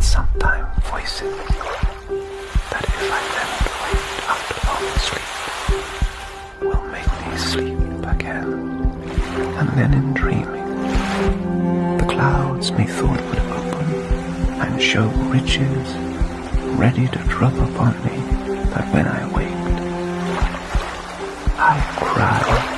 sometime voices that if I then wake after long sleep will make me sleep again. And then in dreaming the clouds methought would open and show riches ready to drop upon me, that when I waked I cried